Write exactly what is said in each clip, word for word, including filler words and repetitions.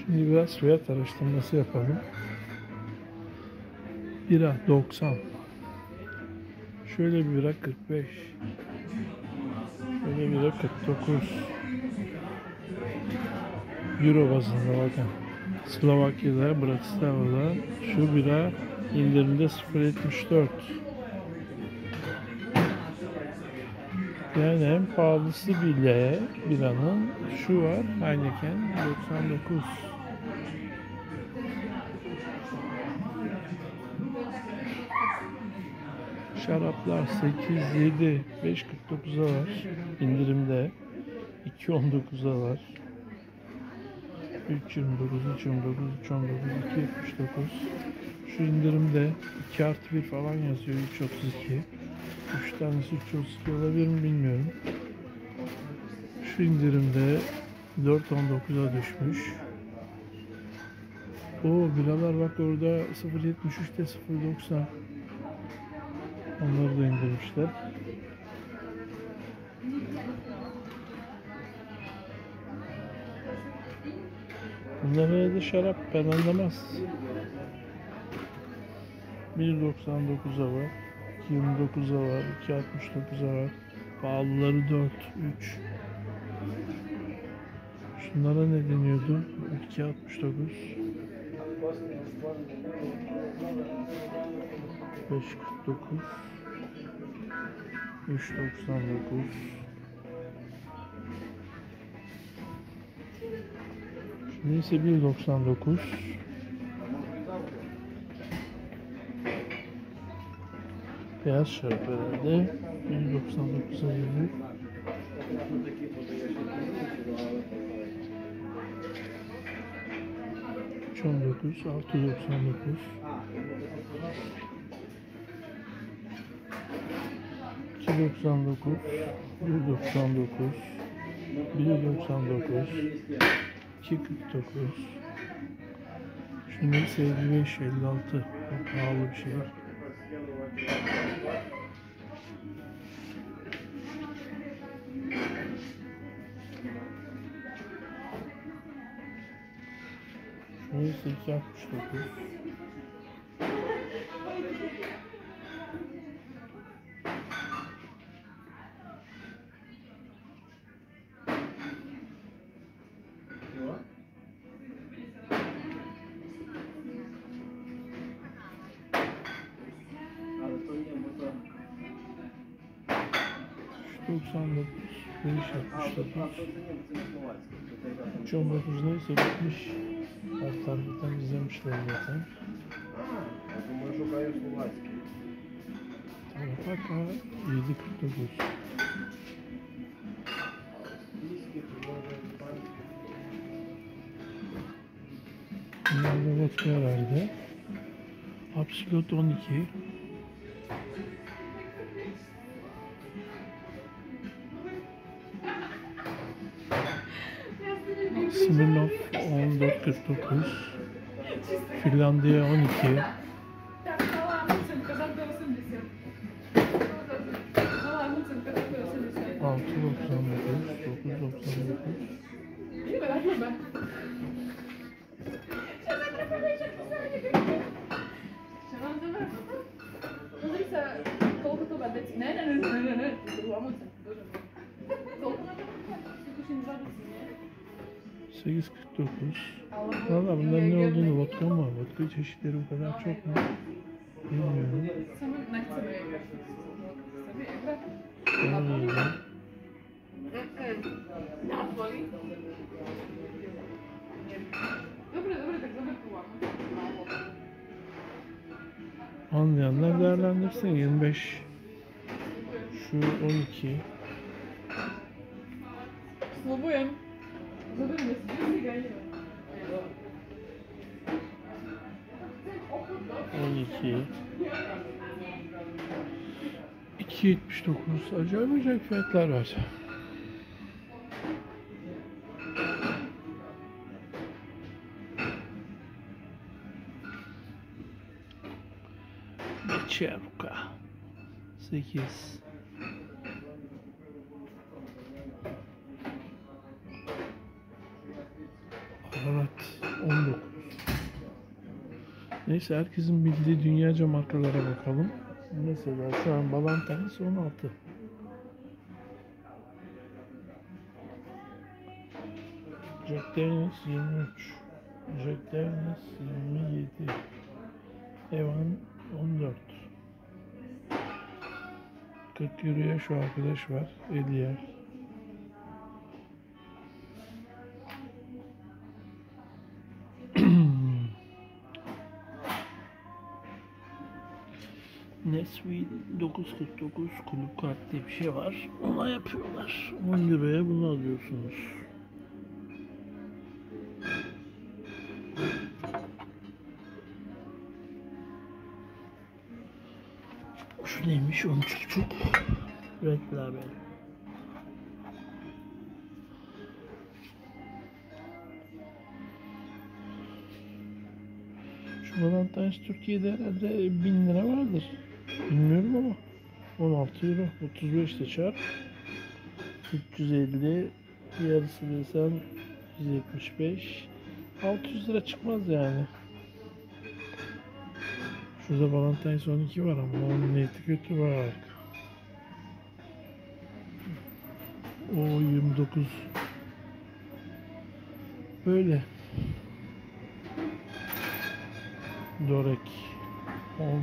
Şimdi biraz fiyat araştırması yapalım. Bira doksan. Şöyle bir bira kırk beş. Şöyle bira kırk dokuz. Euro bazında bakın. Slovakya'da, Bratislava'da şu bira indirimde sıfır virgül yetmiş dört. Yani en pahalısı bile biranın şu var, Heineken doksan dokuz. Şaraplar sekiz, yedi, beş kırk dokuza var indirimde, iki on dokuza var, üç yirmi dokuz, üç yirmi dokuz, üç on dokuz, iki yetmiş dokuz. Şu indirimde iki artı bir falan yazıyor, üç otuz iki. üç tanesi üç otuz iki olabilir mi bilmiyorum. Şu indirimde dört on dokuza düşmüş. O biralar bak orada sıfır virgül yetmiş üçte sıfır virgül doksan. Onları da indirmişler. Bunlar herhalde şarap, ben anlamaz. bir doksan dokuza var, iki yirmi dokuza var, iki altmış dokuza var. Pahalıları dört, üç. Şunlara ne deniyordu? iki altmış dokuz. beş kırk dokuz. üç doksan dokuz. Neyse bir doksan dokuz. Beyaz şarap herhalde. bir doksan dokuza geliyor. üç on dokuz, altı doksan dokuz. iki doksan dokuz, bir doksan dokuz, bir doksan dokuz, iki kırk dokuz. Şu neyse elli beş, elli altı. Çok pahalı bir şey. Şu neyse iki altmış dokuz. doksan dokuz, beş altmış dokuz, üç on dokuz neyse bitmiş. Her taraftan izlemişler zaten. Tarafaka yedi kırk dokuz. Bunlar da vodka herhalde. Absolut on iki. Smirnoff on dört kırk dokuz. Finlandiya on iki. altı doksan dokuz, dokuz doksan dokuz. sekiz kırk dokuz. Valla bunların ne olduğunu, vodka mı? Vodka çeşitleri bu kadar çok mu? Bilmiyorum. Anlayanlar değerlendirsin. yirmi beş. Şu on iki. on iki. iki yetmiş dokuz. Acayip acayip fiyatlar var. Çevka sekiz. Evet Neyse, herkesin bildiği dünyaca markalara bakalım. Mesela şu an Ballantines on altı. Jack Daniels yirmi üç. Jack Daniels yirmi yedi. Evan on dört. kırk euroya şu arkadaş var. Eliyer. Nesvit dokuz yüz kırk dokuz kulüp kart diye bir şey var. Ona yapıyorlar. on liraya bunu alıyorsunuz. Şu neymiş? on üç buçuk. Red Label. Şu Valentine's Türkiye'de herhalde bin lira vardır. Bilmiyorum ama. on altı euro. otuz beş de çarp. üç yüz elli. Yarısı desen yüz yetmiş beş. altı yüz lira çıkmaz yani. Şurada Valentine's on iki var ama onun niyeti kötü var. O yirmi dokuz. Böyle. Dorek on.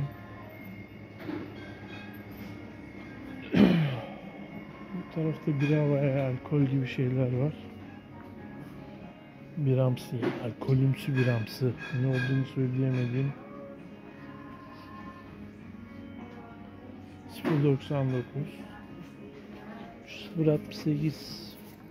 Bu tarafta bira veya alkol gibi şeyler var. Biramsı, alkolümsü biramsı. Ne olduğunu söyleyemediğim. sıfır doksan dokuz. sıfır altmış sekiz.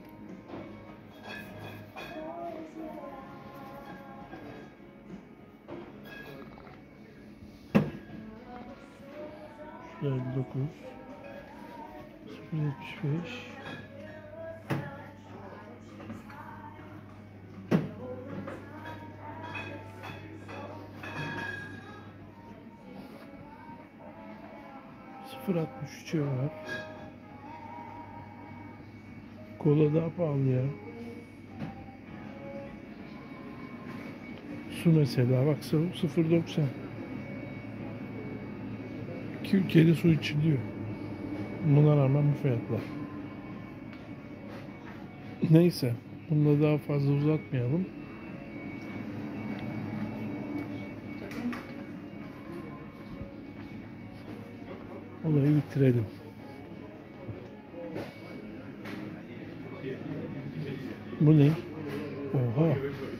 elli dokuz. sıfır yetmiş beş. sıfır altmış üç var. Kola daha pahalı ya. Su mesela bak, sıfır doksan. İki ülkede su içiliyor. Buna rağmen bu fiyatlar. Neyse, bunu da daha fazla uzatmayalım. Olayı bitirelim. Bu ne? Oha.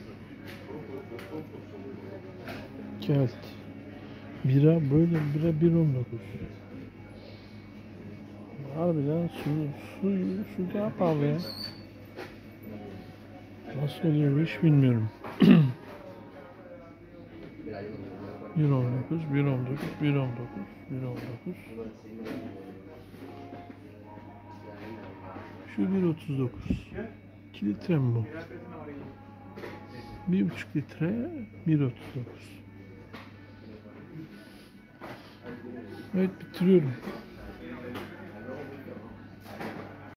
Kelt. Bira böyle, bira bir on dokuz. Harbiden su, su, su daha pahalı ya. Nasıl oluyor bu iş bilmiyorum. bir on dokuz, bir on dokuz, bir on dokuz, bir on dokuz. Şu bir otuz dokuz. iki litre mi bu? bir buçuk litre bir otuz dokuz. Evet, bitiriyorum.